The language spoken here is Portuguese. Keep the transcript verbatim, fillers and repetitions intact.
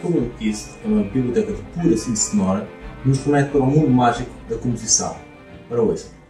como E S T é uma biblioteca de pura síntese sonora, nos conecta para o mundo mágico da composição. Para ouça.